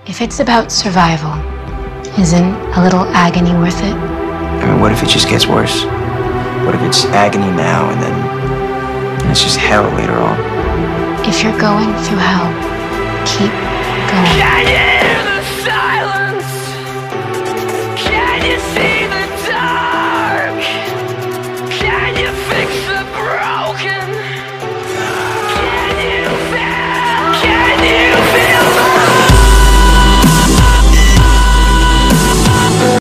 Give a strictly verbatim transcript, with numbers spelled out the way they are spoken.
If it's about survival, isn't a little agony worth it? I mean, what if it just gets worse? What if it's agony now and then and it's just hell later on? If you're going through hell, keep going.